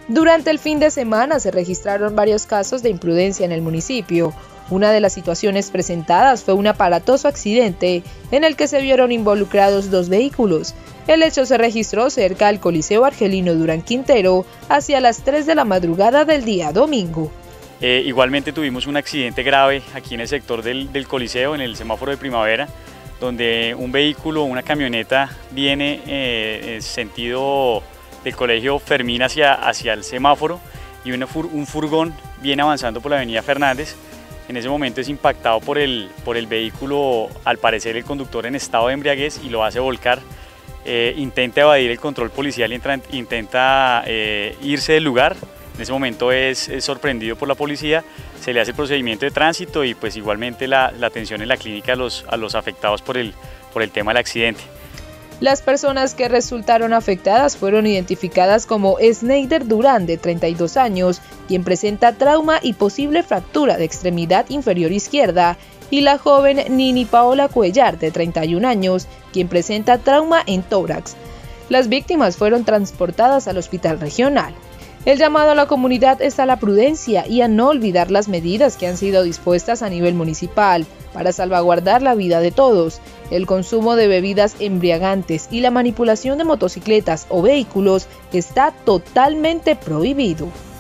Durante el fin de semana se registraron varios casos de imprudencia en el municipio. Una de las situaciones presentadas fue un aparatoso accidente en el que se vieron involucrados 2 vehículos. El hecho se registró cerca al Coliseo Argelino Durán Quintero hacia las 3 de la madrugada del día domingo. Igualmente tuvimos un accidente grave aquí en el sector del Coliseo, en el semáforo de Primavera, donde un vehículo, una camioneta, viene en sentido del Colegio Fermín hacia el semáforo y un furgón viene avanzando por la avenida Fernández. En ese momento es impactado por el vehículo, al parecer el conductor en estado de embriaguez, y lo hace volcar. Intenta evadir el control policial y intenta irse del lugar. En ese momento es sorprendido por la policía, se le hace el procedimiento de tránsito y pues igualmente la atención en la clínica a los afectados por el tema del accidente. Las personas que resultaron afectadas fueron identificadas como Sneider Durán, de 32 años, quien presenta trauma y posible fractura de extremidad inferior izquierda, y la joven Nini Paola Cuellar, de 31 años, quien presenta trauma en tórax. Las víctimas fueron transportadas al hospital regional. El llamado a la comunidad es a la prudencia y a no olvidar las medidas que han sido dispuestas a nivel municipal para salvaguardar la vida de todos. El consumo de bebidas embriagantes y la manipulación de motocicletas o vehículos está totalmente prohibido.